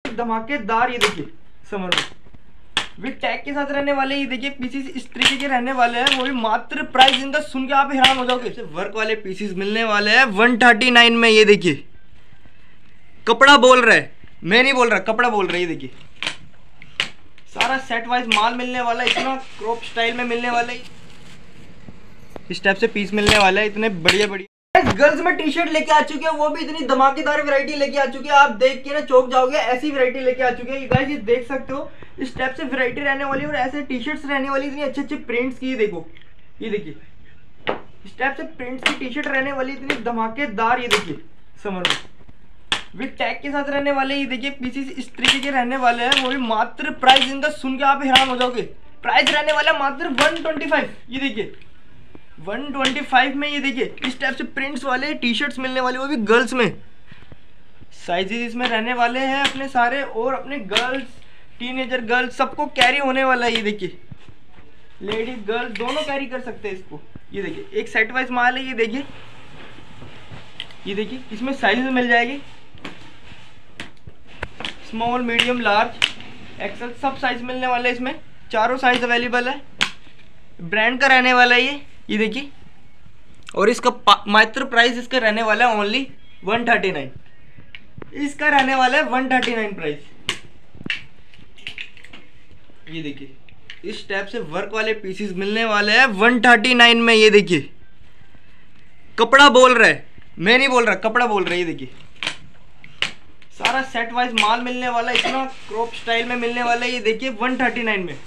धमाकेदार, ये देखिए समर में विद टैग के साथ रहने वाले, ये देखिए पीसीस इस तरीके के रहने वाले हैं, वो भी मात्र प्राइस इनका सुन के आप हैरान हो जाओगे। वर्क वाले पीसीस मिलने वाले हैं 139 में। ये देखिए कपड़ा बोल रहा है, मैं नहीं बोल रहा, कपड़ा बोल रहा है। ये देखिए सारा सेट वाइज माल मिलने वाला है, इतना क्रॉप स्टाइल में मिलने वाला है, इस टाइप से पीस मिलने वाला है, इतने बढ़िया बढ़िया। गर्ल्स में टी शर्ट लेके आ चुके हैं, वो भी इतनी धमाकेदार वैरायटी लेके आ चुके हैं, आप देख के ना चौंक जाओगे, ऐसी वैरायटी लेके आ चुके हैं गाइस। ये देख सकते हो इस टाइप से वैरायटी रहने वाली है और ऐसे टी शर्ट्स रहने वाली, इतनी अच्छे अच्छे प्रिंट्स की। देखो ये देखिए इस टाइप से प्रिंट्स की टी शर्ट रहने वाली, इतनी धमाकेदार, ये देखिए समर में विद टैग के साथ रहने वाले, ये देखिए पीसीस इस तरीके के रहने वाले हैं, वो भी मात्र प्राइस इनका सुन के आप हैरान हो जाओगे। प्राइस रहने वाला मात्र 125। ये देखिए 125 में, ये देखिए इस टाइप से प्रिंट्स वाले टी शर्ट्स मिलने वाले, वो भी गर्ल्स में। साइजेस इसमें रहने वाले हैं अपने सारे, और अपने गर्ल्स, टीनेजर गर्ल्स सबको कैरी होने वाला है। ये देखिए लेडीज गर्ल्स दोनों कैरी कर सकते हैं इसको। ये देखिए एक सेट वाइज माल है, ये देखिए इसमें साइजेस मिल जाएगी, स्मॉल, मीडियम, लार्ज, एक्सेल सब साइज मिलने वाले हैं इसमें, चारों साइज अवेलेबल है। ब्रांड का रहने वाला है ये देखिए, और इसका मात्र प्राइस इसका रहने वाला है ओनली 139। इसका रहने वाला है 139 प्राइस। ये देखिए इस टाइप से वर्क वाले पीसेस मिलने वाले हैं 139 में। ये देखिए कपड़ा बोल रहा है, मैं नहीं बोल रहा, कपड़ा बोल रहा है। ये देखिए सारा सेट वाइज माल मिलने वाला है, इतना क्रॉप स्टाइल में मिलने वाला है। ये देखिए 139 में,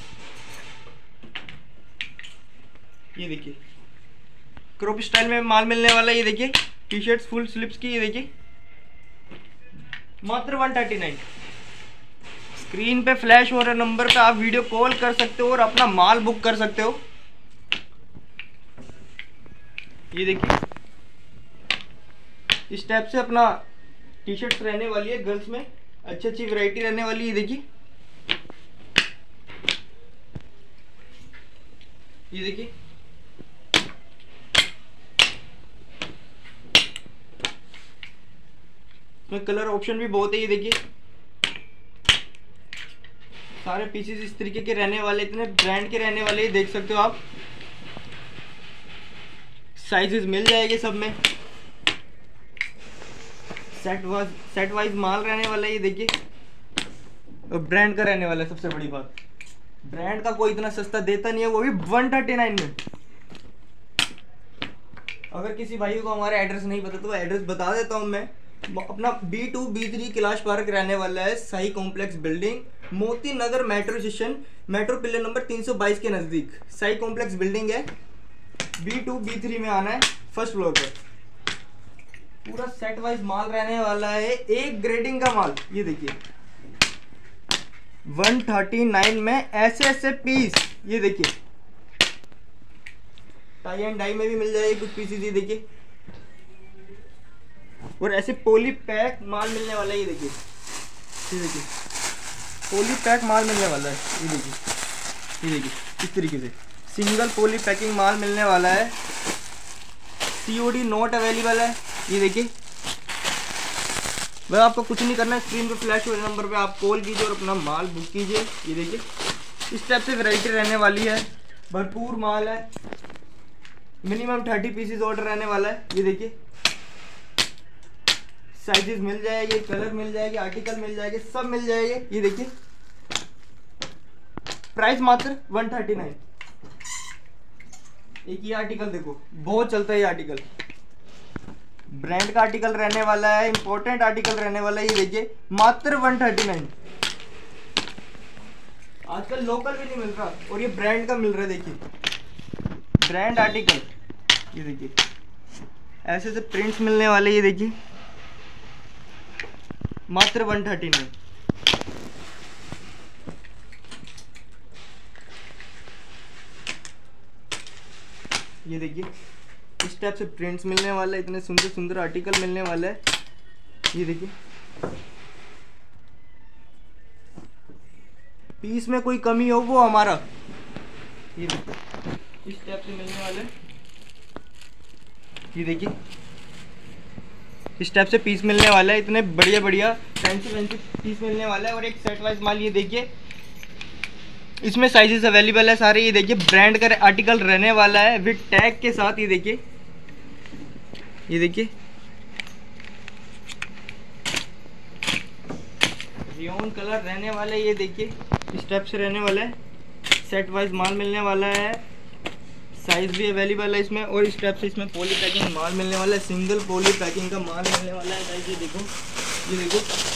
ये देखिए क्रॉप स्टाइल में माल मिलने वाला है। ये देखिए टी शर्ट्स फुल स्लीव्स की, ये देखिए मात्र 139। स्क्रीन पे फ्लैश हो रहे नंबर पे आप वीडियो कॉल कर सकते हो और अपना माल बुक कर सकते हो। ये देखिए इस टाइप से अपना टी शर्ट्स रहने वाली है गर्ल्स में, अच्छी अच्छी वैरायटी रहने वाली है। देखिए ये देखिए इसमें कलर ऑप्शन भी बहुत है। ये देखिए सारे पीसेस इस तरीके के रहने वाले, इतने ब्रांड के रहने वाले, देख सकते हो आप। साइजेस मिल जाएंगे सब में, सेट वाइज माल रहने वाला है। ये देखिए और ब्रांड का रहने वाला है। सबसे बड़ी बात, ब्रांड का कोई इतना सस्ता देता नहीं है, वो भी 139 में। अगर किसी भाई को हमारा एड्रेस नहीं पता तो एड्रेस बता देता हूँ मैं। अपना B2 B3 कैलाश पार्क रहने वाला है, Sai complex building, Moti Nagar metro station, metro pillar number 322 के नज़दीक साई कॉम्प्लेक्स बिल्डिंग है। B2 B3 में आना है, फर्स्ट फ्लोर पर। पूरा सेट वाइज माल रहने वाला है, एक ग्रेडिंग का माल। ये देखिए 139 में ऐसे ऐसे पीस। ये देखिए टाई एंड डाई में भी मिल जाएगी कुछ पीसेस। ये देखिए और ऐसे पोली पैक माल मिलने वाला है। ये देखिए पोली पैक माल मिलने वाला है। ये देखिए इस तरीके से सिंगल पोली पैकिंग माल मिलने वाला है। COD नॉट अवेलेबल है। ये देखिए भाई आपको कुछ नहीं करना है, स्क्रीन पे फ्लैश हो रहे नंबर पे आप कॉल कीजिए और अपना माल बुक कीजिए। ये देखिए इस टाइप से वैरायटी रहने वाली है, भरपूर माल है, मिनिमम 30 पीसेस ऑर्डर रहने वाला है। ये देखिए साइजेस मिल जाएंगे, कलर मिल जाएंगे, आर्टिकल मिल जाएंगे, सब मिल जाएंगे। ये देखिए प्राइस मात्र 139। एक ये आर्टिकल देखो, बहुत चलता है ये आर्टिकल, ब्रांड का आर्टिकल रहने वाला है, इंपॉर्टेंट आर्टिकल रहने वाला है। ये देखिए मात्र 139। आजकल लोकल भी नहीं मिल रहा और ये ब्रांड का मिल रहा है। देखिए ब्रांड आर्टिकल, ये देखिए ऐसे ऐसे प्रिंट्स मिलने वाले। ये देखिए मात्र 139। ये देखिए इस टाइप से प्रिंट्स मिलने वाला है, इतने सुंदर सुंदर आर्टिकल मिलने वाला है। ये देखिए पीस में कोई कमी हो वो हमारा। ये देखिए इस टाइप से मिलने वाले। ये देखिए इस टाइप से पीस मिलने वाला है, इतने बढ़िया बढ़िया फैंसी पीस मिलने वाला है। और एक सेट वाइज माल, ये देखिए इसमें साइजेस अवेलेबल है सारे। ये देखिए ब्रांड का आर्टिकल रहने वाला है विद टैग के साथ। ये देखिए रियोन कलर रहने वाला है। ये देखिए इस टाइप से रहने वाला है, सेट वाइज माल मिलने वाला है, साइज भी अवेलेबल है इसमें। और इस टाइप से इसमें पॉली पैकिंग माल मिलने वाला है, सिंगल पॉली पैकिंग का माल मिलने वाला है गाइस। ये देखो